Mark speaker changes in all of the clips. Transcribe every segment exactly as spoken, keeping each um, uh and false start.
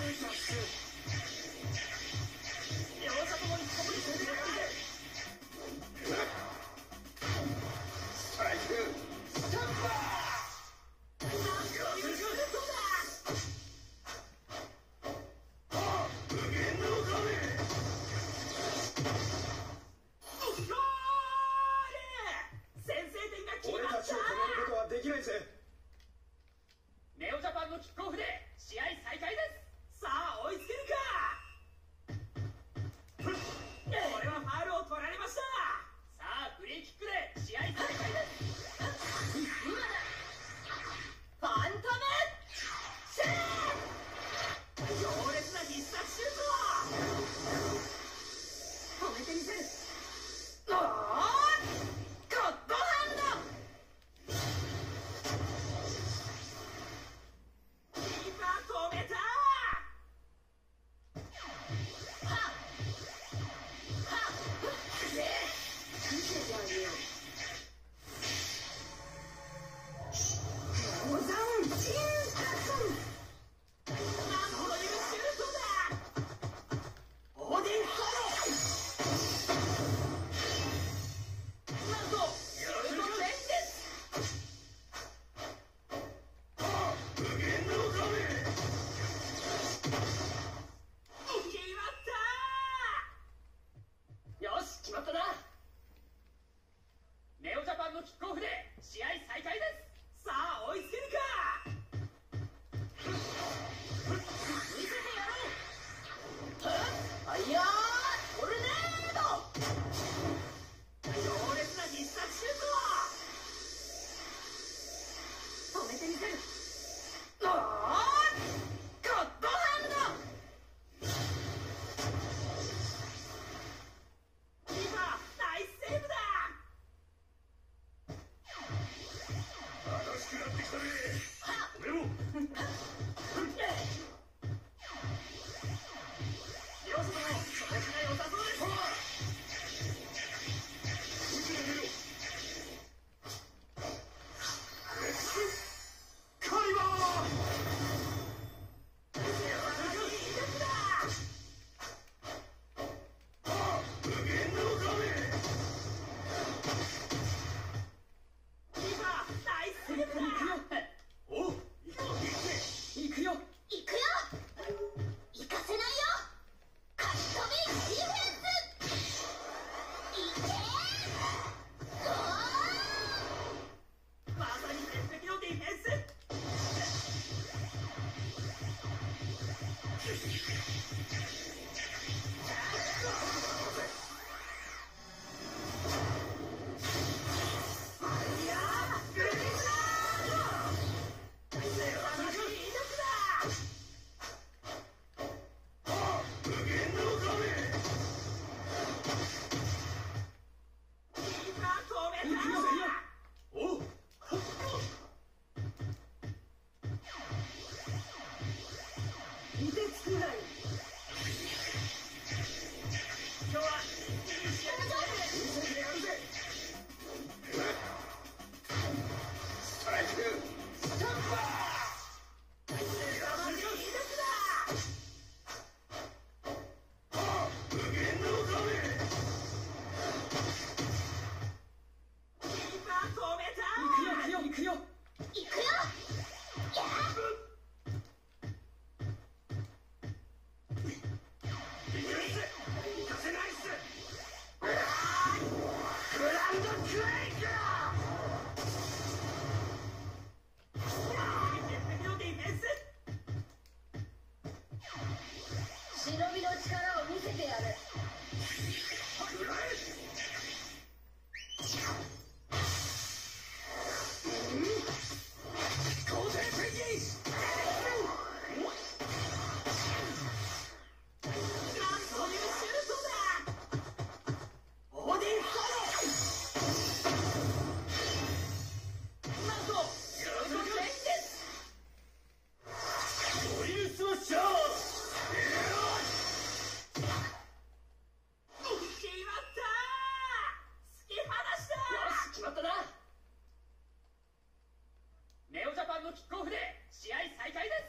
Speaker 1: さ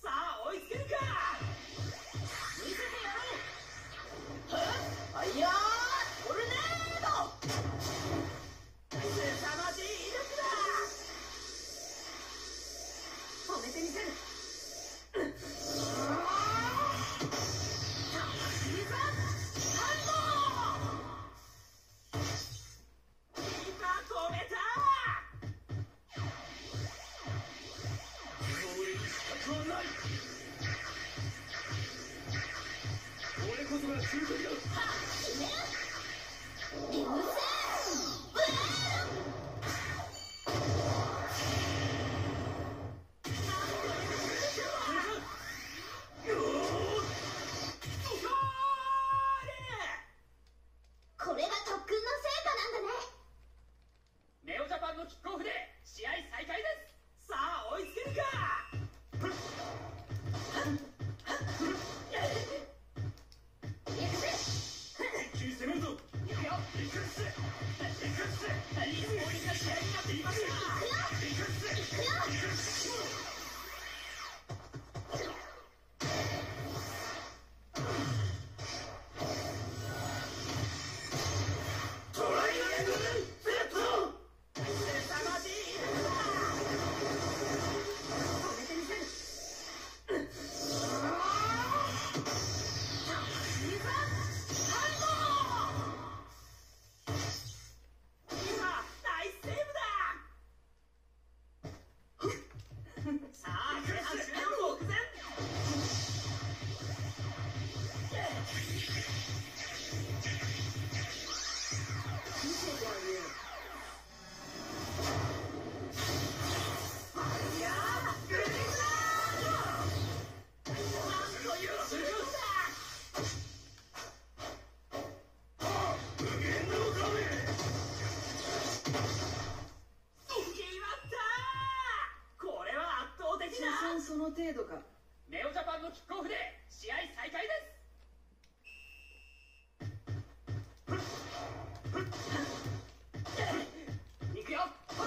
Speaker 1: さあ追いつけるか。見せてやろう。はっファイヤートルネード。凄まじい威力だ。止めてみせる。これが特訓の成果なんだね。ネオジャパンのキックオフで試合再開です。さあ追いつけるか。一気に攻めるぞ。いくよ。いくっす。いくっす。いいスポーリングな試合になっていますよ。いくっす。いくよ。いくっす。その程度か。ネオジャパンのキックオフで試合再開です。いくよ。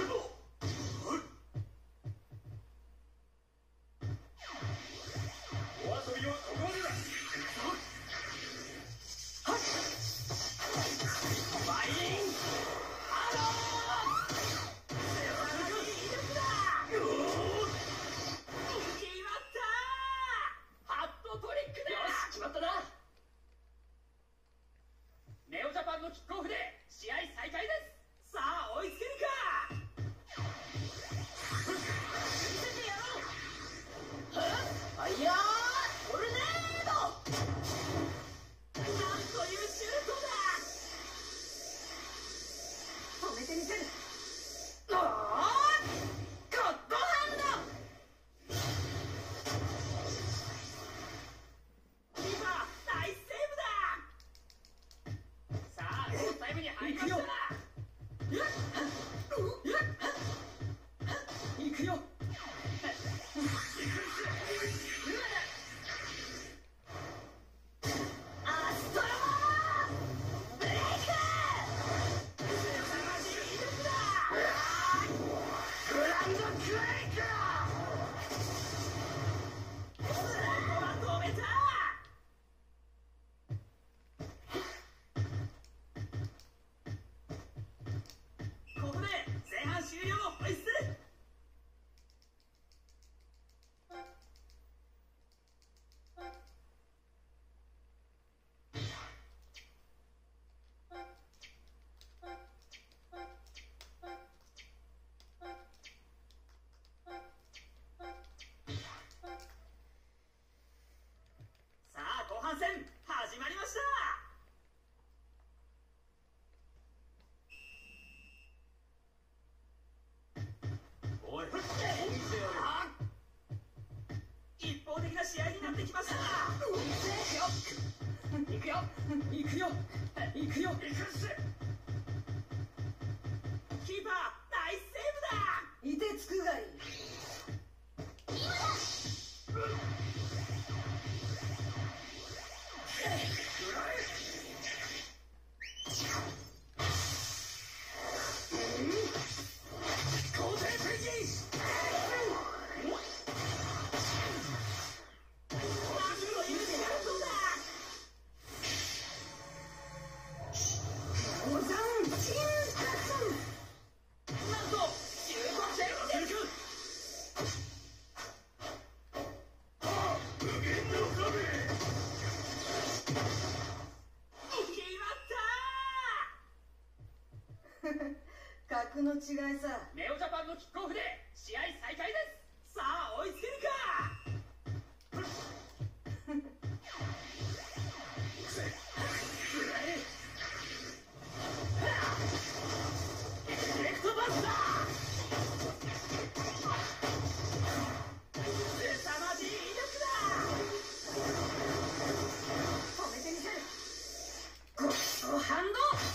Speaker 1: お遊びはここまでだ。ファインアロー。ネオジャパンのキックオフで試合再開です。さあ追いつけるか。見せてやろう。はっファイヤートルネード。なんというシュートだ。止めてみせる。おーゴッドハンド。キーパーナイスセーブだ。さあゴールタイムに入りました。いくよ。アストロブレイク。凄まじい威力だ。グランドクレイク。ここは止めた。ここで前半終了をホイッスル。さあ後半戦始まりました。おい一方的な試合になってきました。いくよいくよいくよ。キーパーナイスセーブだ。いてつくがいい。今だ。
Speaker 2: 違いさ。
Speaker 1: ネオジャパンのキックオフで試合再開です。さあ追いつけるか。レフトバスター凄まじい威力だ。止めてみせる。ゴッドハンド。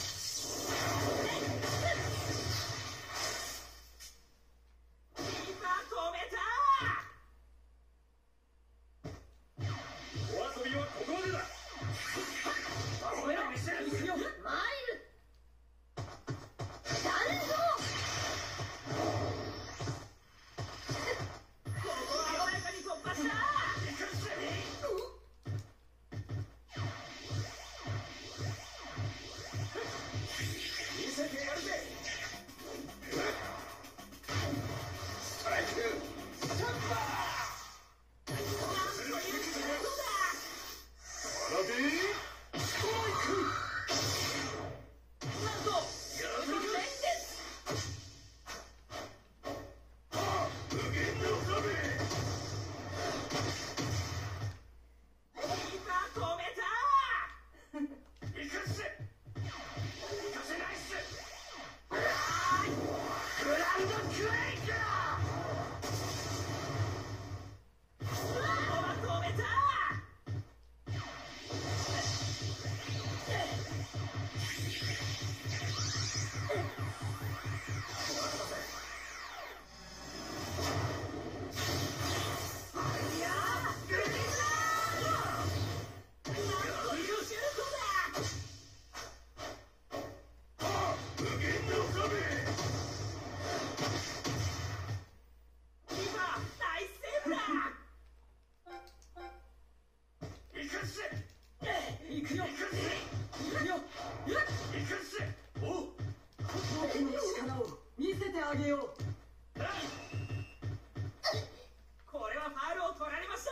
Speaker 1: これはファウルを取られました。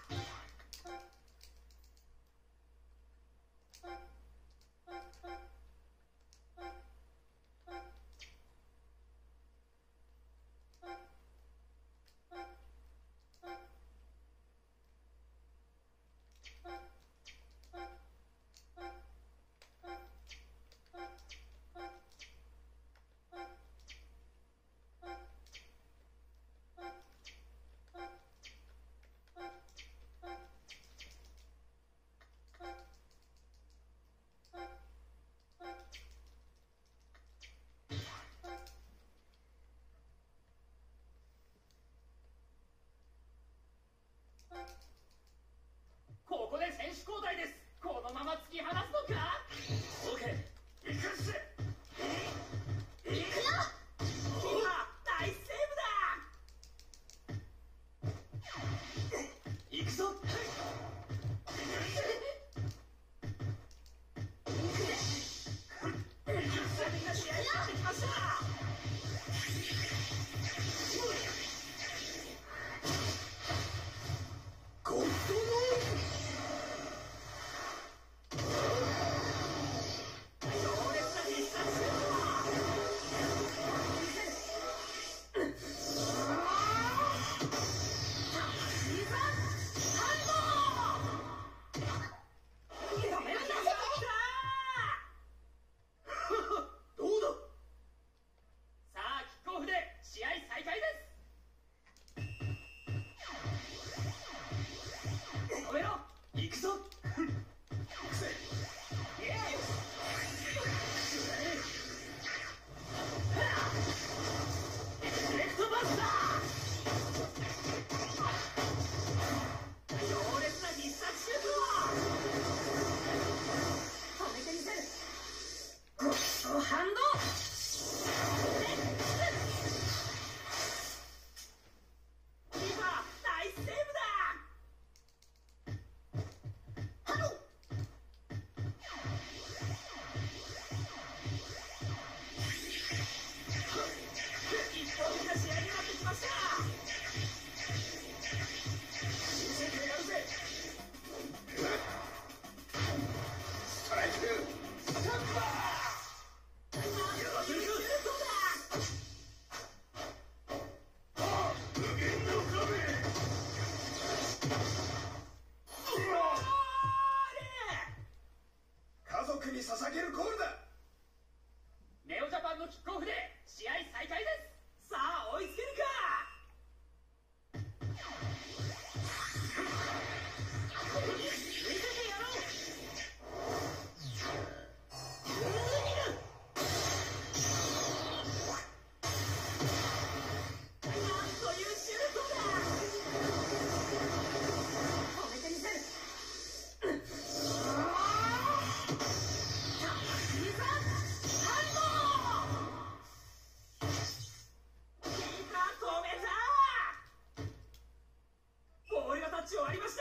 Speaker 1: ここで選手交代です。このまま突き放すのか。オーケー、行くっす。行くよ。キーパーナイスセーブだ。行くぞ。みんな試合になってきました。ゴッドノーわりました。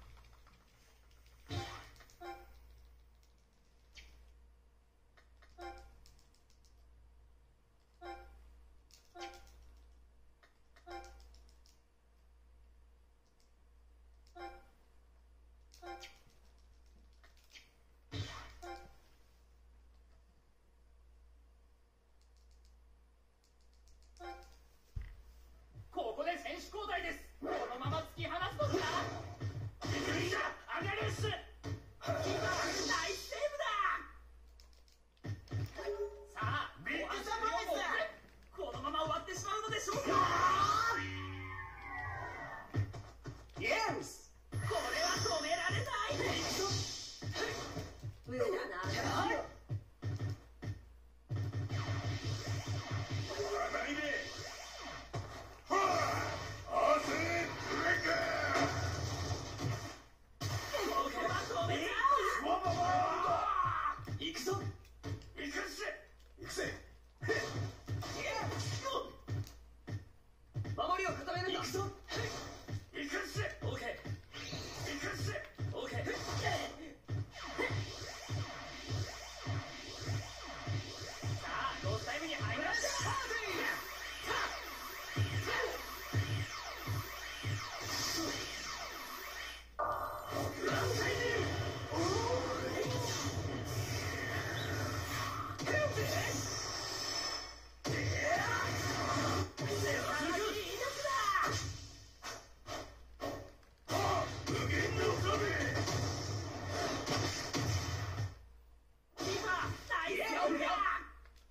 Speaker 1: ここで選手交代です。このまま突き放すのか。いいじゃ上がるっす。キーパーナイスセーブだ。さあビッグサプライズだ。このまま終わってしまうのでしょうか。イエス、これは止められない。無駄な。行くぞ。行くっす。行くぜ。守りを固めるんだ。行くぞ。行くっす。オーケー。行くっす。オーケー。さあロスタイムに入りました。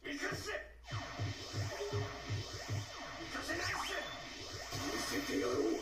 Speaker 1: よろう。